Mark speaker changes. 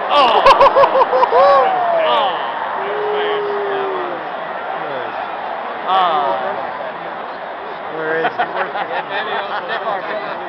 Speaker 1: Oh!
Speaker 2: Where is he?
Speaker 1: Maybe on stiff arm.